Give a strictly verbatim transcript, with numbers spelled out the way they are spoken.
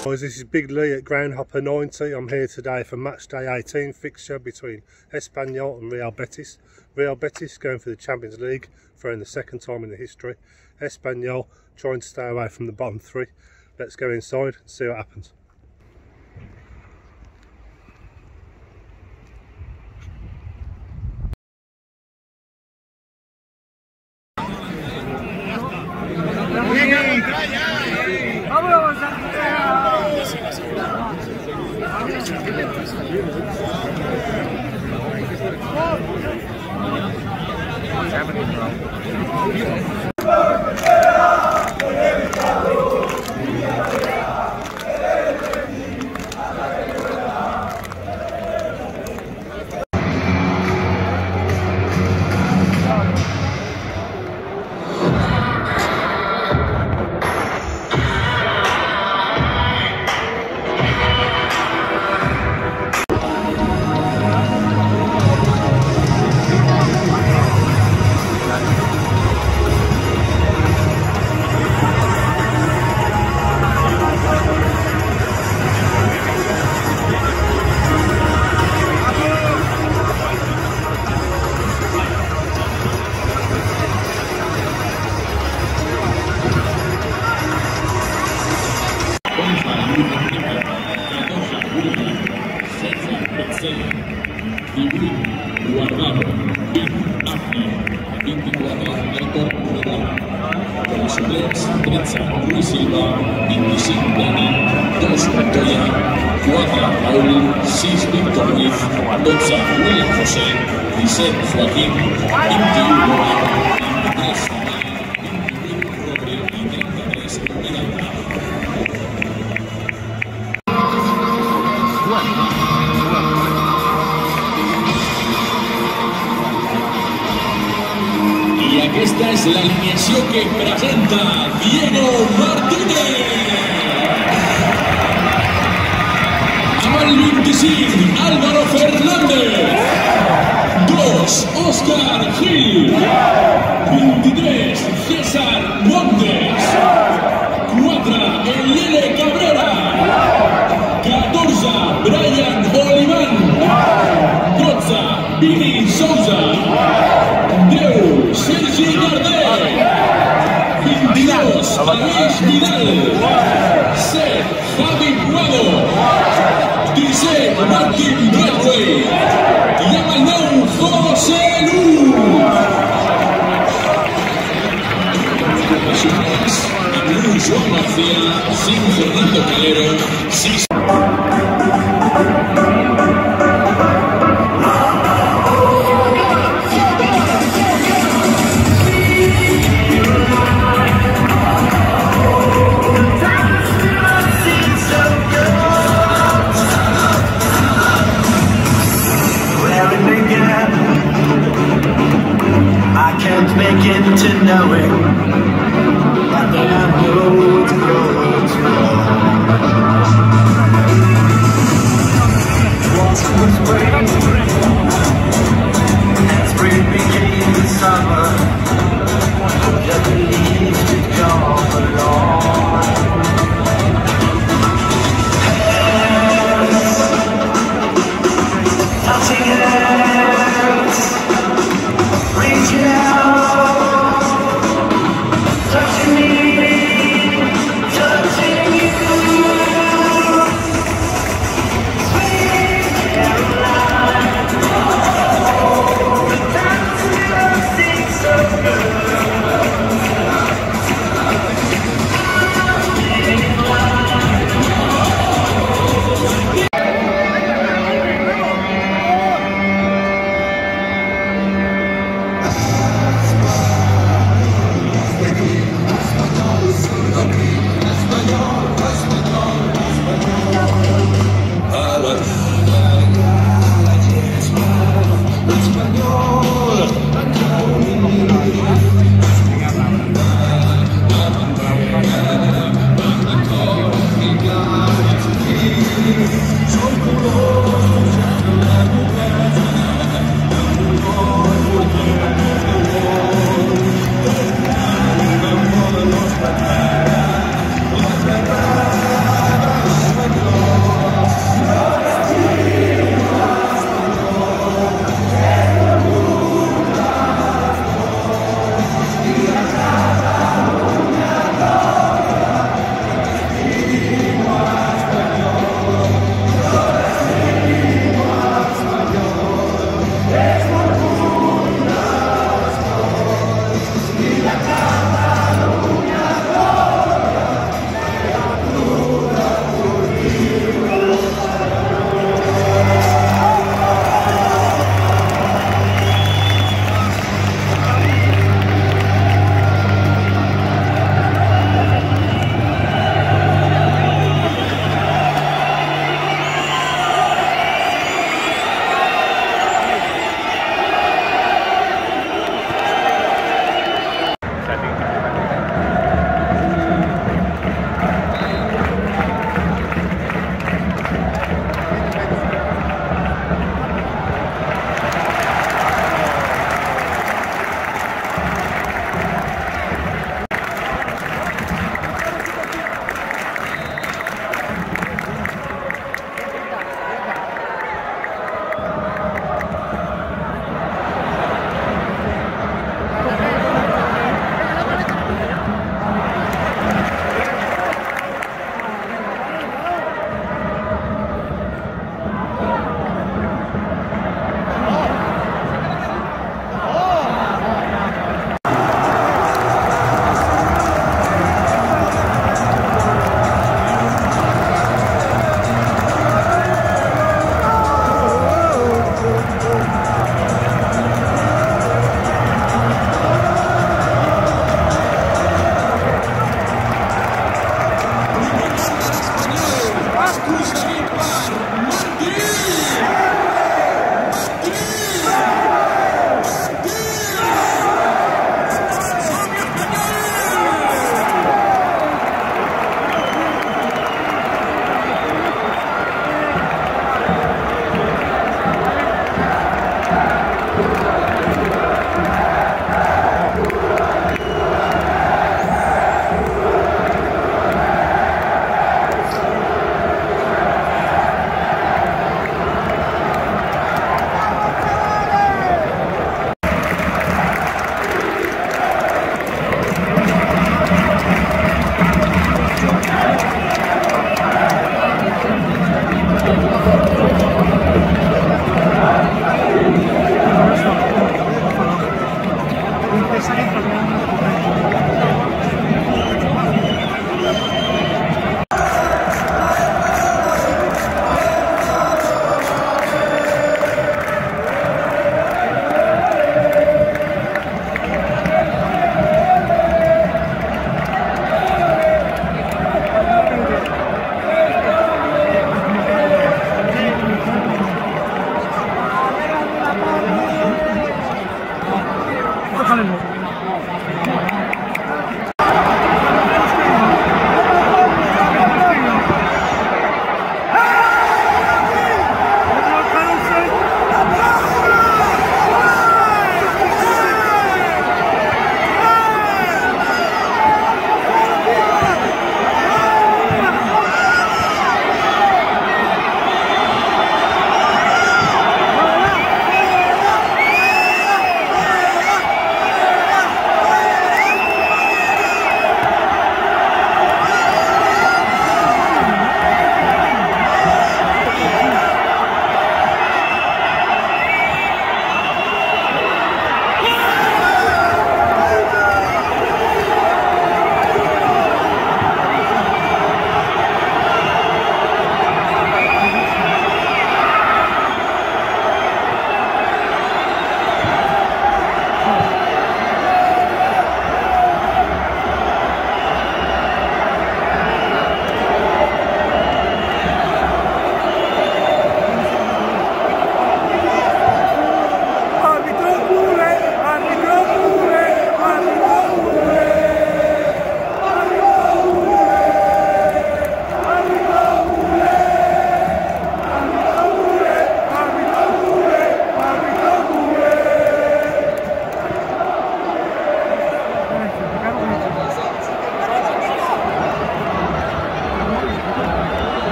Guys, this is Big Lee at Groundhopper ninety. I'm here today for match day eighteen fixture between Espanyol and Real Betis. Real Betis going for the Champions League for the second time in the history. Espanyol trying to stay away from the bottom three. Let's go inside and see what happens. Guardado, veinticuatro, Aitor Rodal. Con los suplents, tretze, Rui Silva, vint-i-cinc, Dani, dos, Montoya, quatre, Raúl, sis, Víctor Ruiz, dotze, William José, disset, Joaquín, vint-i-u, Gómez, vint-i-tres, vint-i-vuit, Rodri i trenta-tres, Miranda. I aquesta és l'alineació que presenta Diego Martínez. Amb el vint-i-cinc, Álvaro Fernández. dos, Óscar Gil. vint-i-tres, César Montes. quatre, Eliele Cabrera. catorze, Brian Oliván. dotze, Vini Sousa. deu, Sergi Darder. vint-i-dos, Aleix Vidal. set, Javi Puado. disset, Martin Bradway. I amb el nou, José Lu. Amb l'u, Joan García. cinc, Fernando Calero. sis,